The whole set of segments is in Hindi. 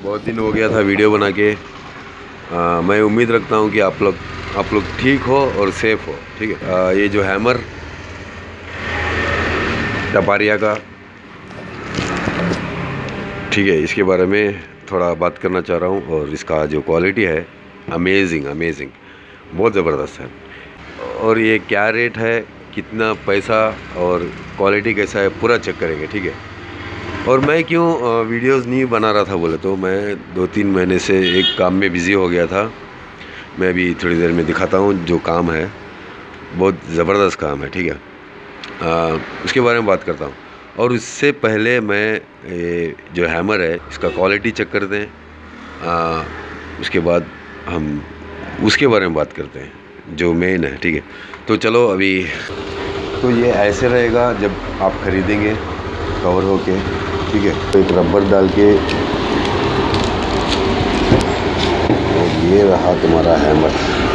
बहुत दिन हो गया था वीडियो बना के। मैं उम्मीद रखता हूँ कि आप लोग ठीक हो और सेफ हो, ठीक है। ये जो हैमर टपारिया का, ठीक है, इसके बारे में थोड़ा बात करना चाह रहा हूँ। और इसका जो क्वालिटी है अमेजिंग बहुत ज़बरदस्त है। और ये क्या रेट है, कितना पैसा और क्वालिटी कैसा है, पूरा चेक करेंगे, ठीक है। और मैं क्यों वीडियोस नहीं बना रहा था बोले तो मैं 2-3 महीने से एक काम में बिज़ी हो गया था। मैं अभी थोड़ी देर में दिखाता हूँ जो काम है, बहुत ज़बरदस्त काम है, ठीक है। उसके बारे में बात करता हूँ। और उससे पहले मैं ये जो हैमर है इसका क्वालिटी चेक करते हैं। उसके बाद हम उसके बारे में बात करते हैं जो मेन है, ठीक है। तो चलो अभी, तो ये ऐसे रहेगा जब आप ख़रीदेंगे कवर होके, ठीक है। तो एक रबर डाल के, और ये रहा तुम्हारा हैमर।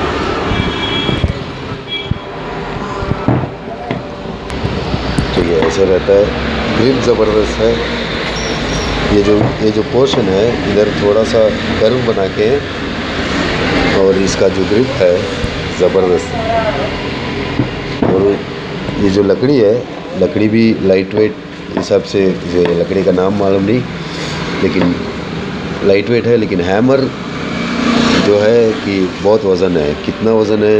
तो ये ऐसे रहता है, ग्रिप ज़बरदस्त है। ये जो पोर्शन है इधर थोड़ा सा कर्व बना के, और इसका जो ग्रिप है ज़बरदस्त है। और ये जो लकड़ी है, लकड़ी भी लाइट वेट हिसाब से, जो लकड़ी का नाम मालूम नहीं, लेकिन लाइट वेट है। लेकिन हैमर जो है कि बहुत वज़न है। कितना वज़न है?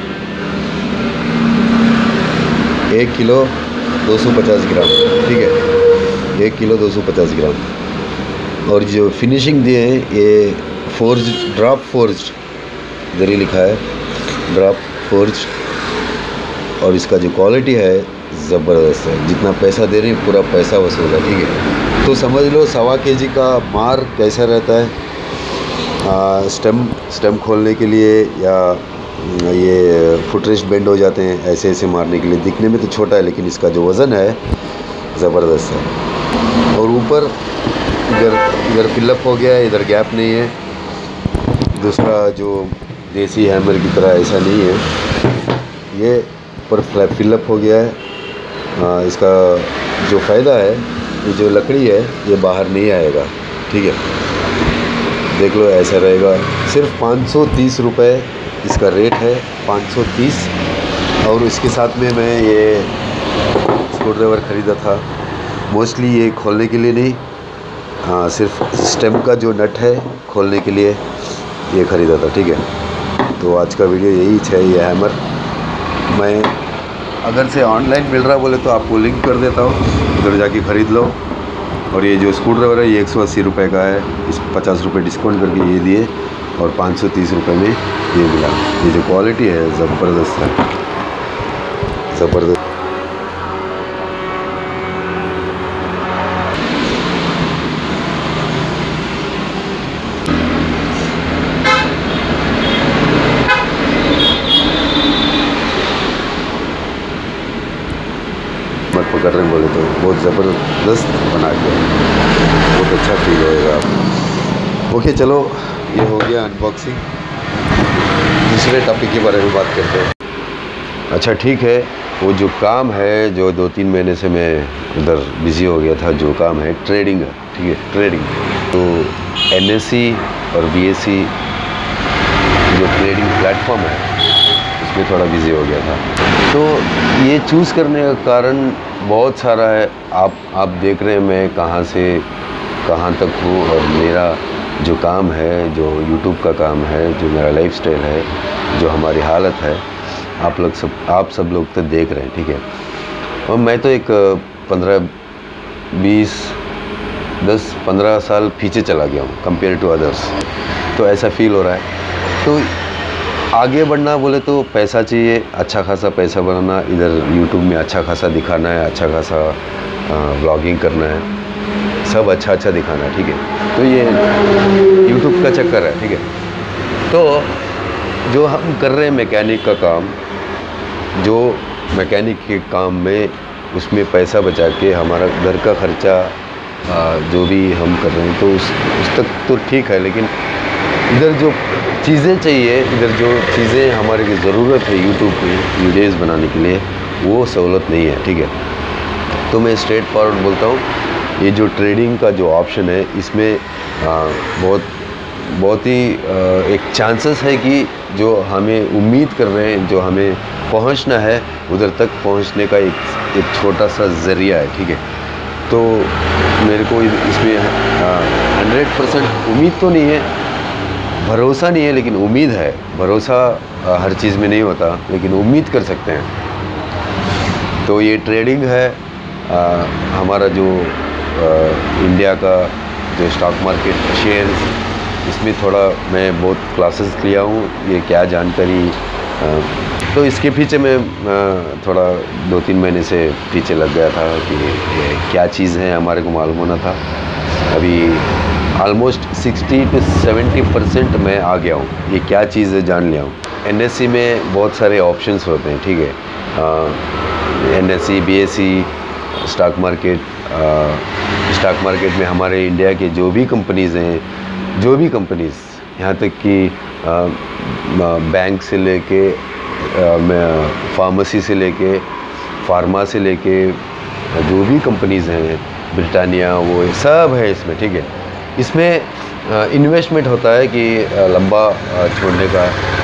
1 किलो 250 ग्राम, ठीक है। 1 किलो 250 ग्राम। और जो फिनिशिंग दिए हैं ये फोर्ज्ड, ड्रॉप फोर्ज्ड, इधर ही लिखा है ड्रॉप फोर्ज्ड। और इसका जो क्वालिटी है ज़बरदस्त है। जितना पैसा दे रहे हैं पूरा पैसा वसूल है, ठीक है। तो समझ लो 1.25 kg का मार कैसा रहता है। स्टेम खोलने के लिए, या ये फुटरेस्ट बेंड हो जाते हैं ऐसे ऐसे मारने के लिए। दिखने में तो छोटा है लेकिन इसका जो वज़न है ज़बरदस्त है। और ऊपर इधर फिलअप हो गया है, इधर गैप नहीं है। दूसरा जो देसी हैमर की तरह ऐसा नहीं है, ये ऊपर फिलअप हो गया है। इसका जो फ़ायदा है, ये जो लकड़ी है ये बाहर नहीं आएगा, ठीक है। देख लो ऐसा रहेगा। सिर्फ 530 रुपये इसका रेट है, 530। और इसके साथ में मैं ये स्क्रू ड्राइवर ख़रीदा था, मोस्टली ये खोलने के लिए नहीं, हाँ सिर्फ स्टेम का जो नट है खोलने के लिए ये ख़रीदा था, ठीक है। तो आज का वीडियो यही है। ये हैमर मैं अगर से ऑनलाइन मिल रहा बोले तो आपको लिंक कर देता हूँ, उधर जाके ख़रीद लो। और ये जो स्क्रू ड्राइवर है ये 180 रुपये का है। इस 50 रुपये डिस्काउंट करके ये दिए, और 530 रुपये में ये मिला। ये जो क्वालिटी है ज़बरदस्त है, ज़बरदस्त। पकड़ रहे हैं बोले तो बहुत ज़बरदस्त बना के, बहुत अच्छा फील होएगा। ओके चलो, ये हो गया अनबॉक्सिंग। दूसरे टॉपिक के बारे में बात करते हैं। अच्छा ठीक है, वो जो काम है जो 2-3 महीने से मैं उधर बिज़ी हो गया था, जो काम है ट्रेडिंग है, ठीक है, ट्रेडिंग। तो NSE और BSE जो ट्रेडिंग प्लेटफॉर्म है उसमें थोड़ा बिज़ी हो गया था। तो ये चूज़ करने का कारण बहुत सारा है। आप देख रहे हैं मैं कहाँ से कहाँ तक हूँ। और मेरा जो काम है, जो YouTube का काम है, जो मेरा लाइफस्टाइल है, जो हमारी हालत है, आप सब लोग तो देख रहे हैं, ठीक है। और मैं तो एक 10-15 साल पीछे चला गया हूँ कंपेयर टू अदर्स। तो ऐसा फील हो रहा है। तो आगे बढ़ना बोले तो पैसा चाहिए, अच्छा खासा पैसा बनाना। इधर YouTube में अच्छा खासा दिखाना है, अच्छा खासा ब्लॉगिंग करना है, सब अच्छा दिखाना है, ठीक है। तो ये YouTube का चक्कर है, ठीक है। तो जो हम कर रहे हैं मैकेनिक का काम, जो मैकेनिक के काम में उसमें पैसा बचा के हमारा घर का खर्चा जो भी हम कर रहे हैं तो उस तक तो ठीक है। लेकिन इधर जो चीज़ें चाहिए, इधर जो चीज़ें हमारे की ज़रूरत है यूट्यूब पे वीडियोज़ बनाने के लिए, वो सहूलत नहीं है, ठीक है। तो मैं स्ट्रेट फॉरवर्ड बोलता हूँ, ये जो ट्रेडिंग का जो ऑप्शन है इसमें बहुत ही एक चांसेस है कि जो हमें उम्मीद कर रहे हैं, जो हमें पहुंचना है, उधर तक पहुंचने का एक छोटा सा ज़रिया है, ठीक है। तो मेरे को इसमें 100% उम्मीद तो नहीं है, भरोसा नहीं है, लेकिन उम्मीद है। भरोसा हर चीज़ में नहीं होता, लेकिन उम्मीद कर सकते हैं। तो ये ट्रेडिंग है हमारा जो इंडिया का जो स्टॉक मार्केट शेयर्स, इसमें थोड़ा मैं बहुत क्लासेस लिया हूँ, ये क्या जानकारी। तो इसके पीछे मैं थोड़ा 2-3 महीने से पीछे लग गया था कि ये क्या चीज़ है, हमारे को मालूम होना था। अभी ऑलमोस्ट 60 to 70% मैं आ गया हूँ, ये क्या चीज़ है जान लिया हूँ। NSE में बहुत सारे ऑप्शंस होते हैं, ठीक है। NSE, BSE, स्टॉक मार्केट में हमारे इंडिया के जो भी कंपनीज़ हैं, जो भी कंपनीज़, यहाँ तक कि बैंक से लेके फार्मेसी से लेके फार्मा से लेके जो भी कंपनीज़ हैं, ब्रिटानिया, वो सब है इसमें, ठीक है। इसमें इन्वेस्टमेंट होता है कि लंबा छोड़ने का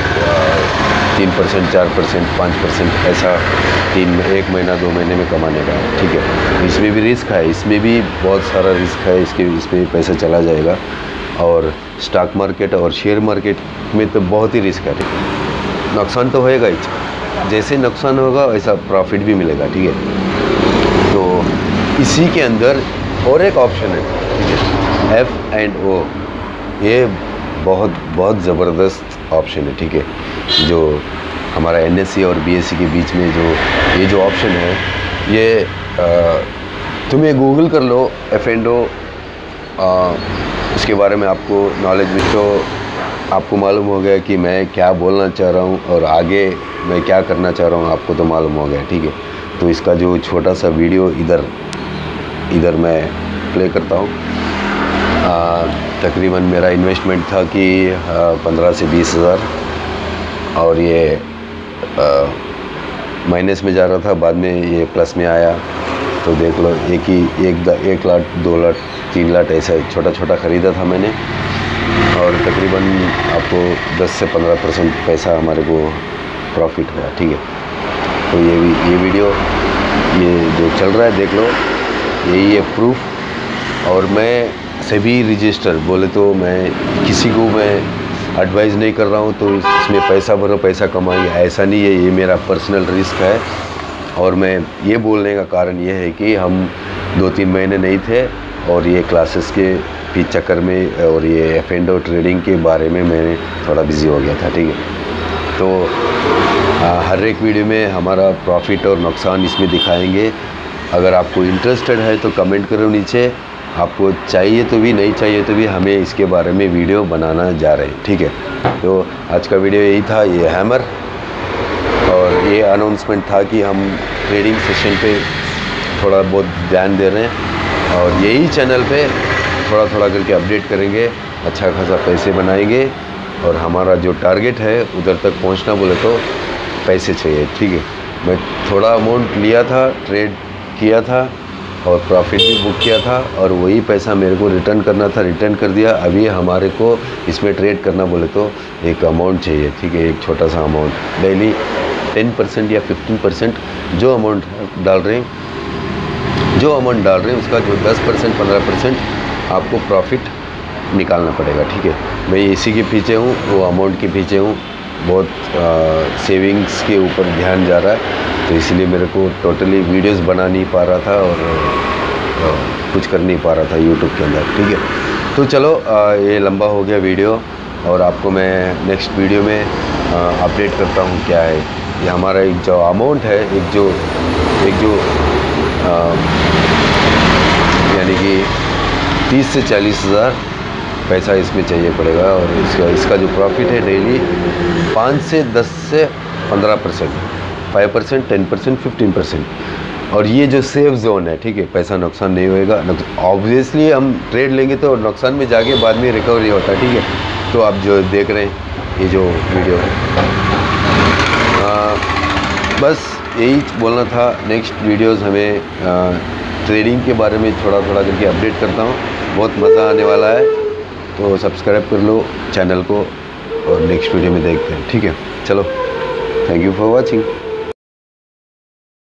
3%, 4%, 5% ऐसा 1 महीना 2 महीने में कमाने का, ठीक है। इसमें भी रिस्क है, इसमें भी बहुत सारा रिस्क है, इसमें पैसा चला जाएगा। और स्टॉक मार्केट और शेयर मार्केट में तो बहुत ही रिस्क है, ठीक है। नुकसान तो होएगा ही, जैसे नुकसान होगा वैसा प्रॉफिट भी मिलेगा, ठीक है। तो इसी के अंदर और एक ऑप्शन है, ठीक है, F&O। ये बहुत ज़बरदस्त ऑप्शन है, ठीक है। जो हमारा NSE और BSE के बीच में ये जो ऑप्शन है, ये तुम्हें गूगल कर लो F&O, उसके बारे में आपको नॉलेज भी, तो आपको मालूम हो गया कि मैं क्या बोलना चाह रहा हूँ और आगे मैं क्या करना चाह रहा हूँ, आपको तो मालूम हो गया, ठीक है। तो इसका जो छोटा सा वीडियो इधर मैं प्ले करता हूँ। तकरीबन मेरा इन्वेस्टमेंट था कि 15 से 20 हज़ार, और ये माइनस में जा रहा था, बाद में ये प्लस में आया। तो देख लो, 1 लाख, 2 लाख, 3 लाख ऐसा छोटा ख़रीदा था मैंने, और तकरीबन आपको 10 से 15% पैसा हमारे को प्रॉफिट हुआ, ठीक है। तो ये वीडियो ये जो चल रहा है देख लो, यही है प्रूफ। और मैं सभी रजिस्टर बोले तो मैं किसी को मैं एडवाइस नहीं कर रहा हूँ तो इसमें पैसा भरो, पैसा कमाइए, ऐसा नहीं है। ये मेरा पर्सनल रिस्क है। और मैं ये बोलने का कारण ये है कि हम 2-3 महीने नहीं थे, और ये क्लासेस के चक्कर में और ये F&O ट्रेडिंग के बारे में मैं थोड़ा बिज़ी हो गया था, ठीक है। तो हर एक वीडियो में हमारा प्रॉफिट और नुकसान इसमें दिखाएंगे। अगर आपको इंटरेस्टेड है तो कमेंट करो नीचे, आपको चाहिए तो भी, नहीं चाहिए तो भी, हमें इसके बारे में वीडियो बनाना जा रहे हैं, ठीक है। तो आज का वीडियो यही था, ये हैमर, और ये अनाउंसमेंट था कि हम ट्रेडिंग सेशन पे थोड़ा बहुत ध्यान दे रहे हैं, और यही चैनल पे थोड़ा करके अपडेट करेंगे, अच्छा खासा पैसे बनाएंगे, और हमारा जो टारगेट है उधर तक पहुंचना बोले तो पैसे चाहिए, ठीक है। मैं थोड़ा अमाउंट लिया था, ट्रेड किया था और प्रॉफिट भी बुक किया था, और वही पैसा मेरे को रिटर्न करना था, रिटर्न कर दिया। अभी हमारे को इसमें ट्रेड करना बोले तो एक अमाउंट चाहिए, ठीक है, एक छोटा सा अमाउंट, डेली 10% या 15% जो अमाउंट डाल रहे हैं, उसका जो 10%, 15% आपको प्रॉफिट निकालना पड़ेगा, ठीक है। मैं इसी के पीछे हूँ, वो अमाउंट के पीछे हूँ। बहुत सेविंग्स के ऊपर ध्यान जा रहा है, तो इसलिए मेरे को टोटली वीडियोस बना नहीं पा रहा था, और कुछ कर नहीं पा रहा था यूट्यूब के अंदर, ठीक है। तो चलो, ये लंबा हो गया वीडियो, और आपको मैं नेक्स्ट वीडियो में अपडेट करता हूँ क्या है। ये हमारा एक जो अमाउंट है, एक जो यानी कि 30 से 40 हज़ार पैसा इसमें चाहिए पड़ेगा, और इसका जो प्रॉफिट है डेली 5 से 10 से 15%, 5%, 10%, 15%। और ये जो सेफ जोन है, ठीक है, पैसा नुकसान नहीं होएगा। ऑब्वियसली हम ट्रेड लेंगे तो नुकसान में जाके बाद में रिकवरी होता है, ठीक है। तो आप जो देख रहे हैं ये जो वीडियो, बस यही बोलना था। नेक्स्ट वीडियोस हमें ट्रेडिंग के बारे में थोड़ा थोड़ा करके अपडेट करता हूँ। बहुत मज़ा आने वाला है, तो सब्सक्राइब कर लो चैनल को और नेक्स्ट वीडियो में देखते हैं। ठीक है, चलो, थैंक यू फॉर वॉचिंग।